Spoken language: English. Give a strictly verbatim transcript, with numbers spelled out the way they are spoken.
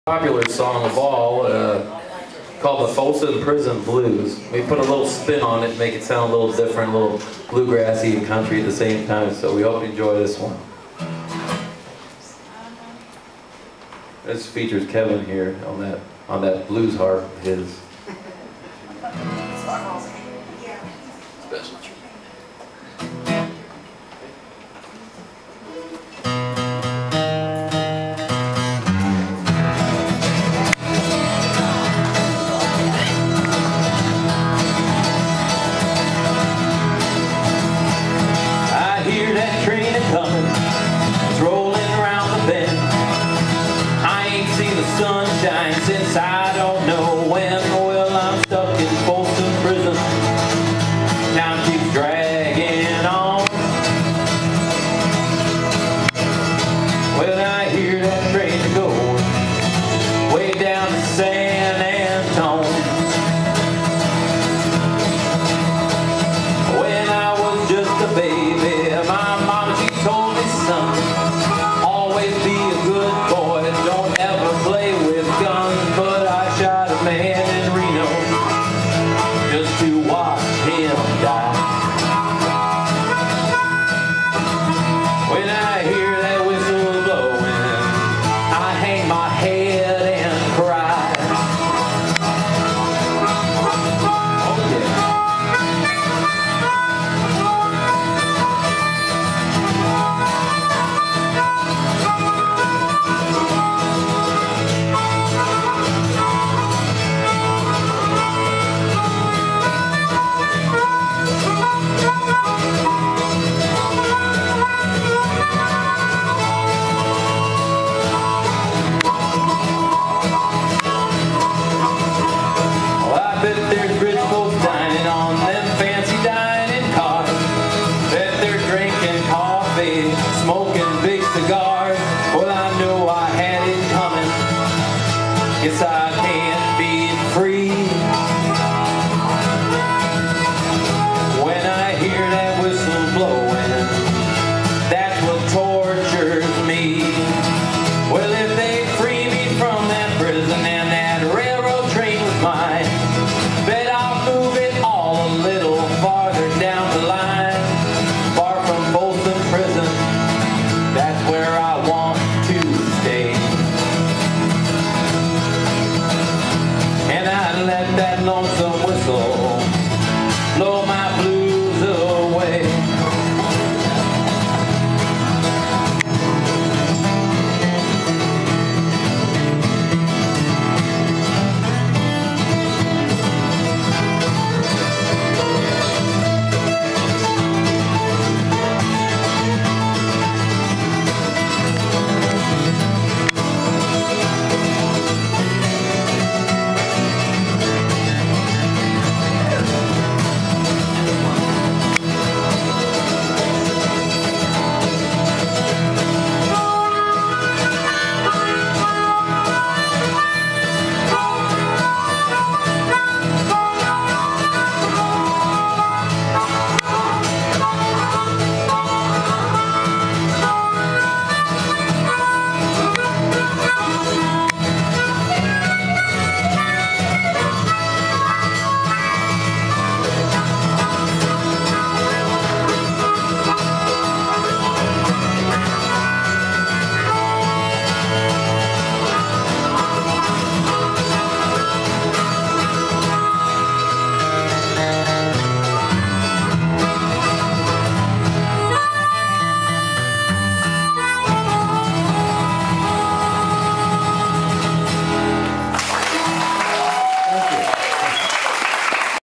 Popular song of all, uh, called the Folsom Prison Blues. We put a little spin on it, make it sound a little different, a little bluegrassy and country at the same time, so we hope you enjoy this one. This features Kevin here on that on that blues harp of his. Special treatment. Sunshine since I don't know when. Well, I'm stuck in Folsom Prison. Time keeps dragging on. Well, I hear that train go way down to San Antone. When I was just a baby, my mama, she told me, son, always be a good boy, don't ever play with guns. But I shot a man in Reno just to watch him die. When I hear that whistle blowing, I hang my head and cry. Oh yeah. Smoking big cigars, well I know I had it coming. Yes, I